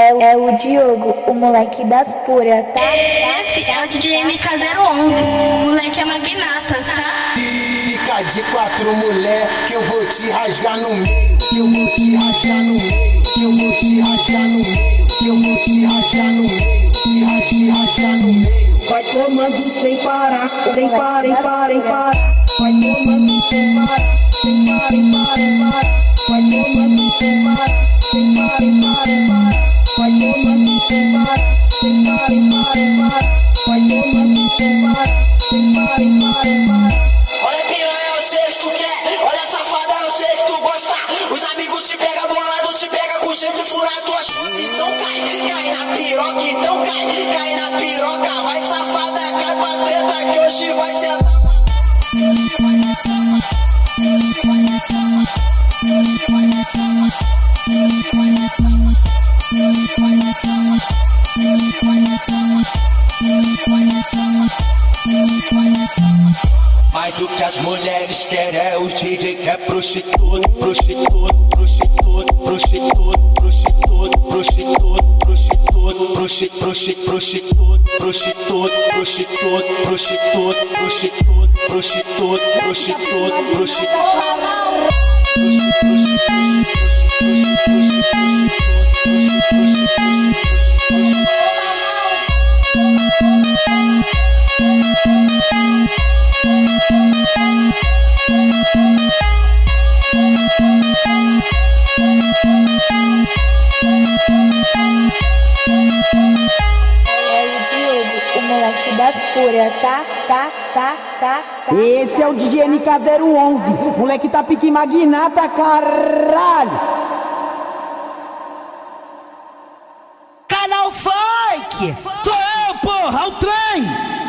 É o Diogo, o moleque das puras, tá? Esse é o DJ MK011, o moleque é magnata, tá? Fica de quatro, mulher, que eu vou te rasgar no meio. Eu vou te rasgar no meio. Eu vou te rasgar no meio. Eu vou te rasgar no meio. Te rasgar no meio. Vai tomando sem parar, sem parar, sem parar, sem parar. Vai tomando sem parar, sem parar, sem parar, sem parar. Vai tomando sem parar, sem parar, sem parar, sem parar. Vai tomando sem parar, sem parar, sem parar, sem parar. Vai tomando sem parar, sem parar, sem parar, sem parar. Olha piranha, eu sei que tu quer. Olha safada, eu sei que tu gosta. Os amigos te pegam bolado, te pega com jeito de furar tuas costas. Então cai na piroca, então cai na piroca. Vai safada, cai pra treta que hoje vai sentar. Mas o que as mulheres querem é o DJ que é prostituto, prostituto, prostituto, prostituto, prostituto, prostituto, prostituto, prostituto, prostituto, prostituto, prostituto, prostituto, prostituto, prostituto, prostituto, prostituto. É o Diogo, o moleque das puras, tá? Esse é o DJ MK011, moleque tá pique magnata, caralho. Canal Funk! Sou eu, porra, o trem!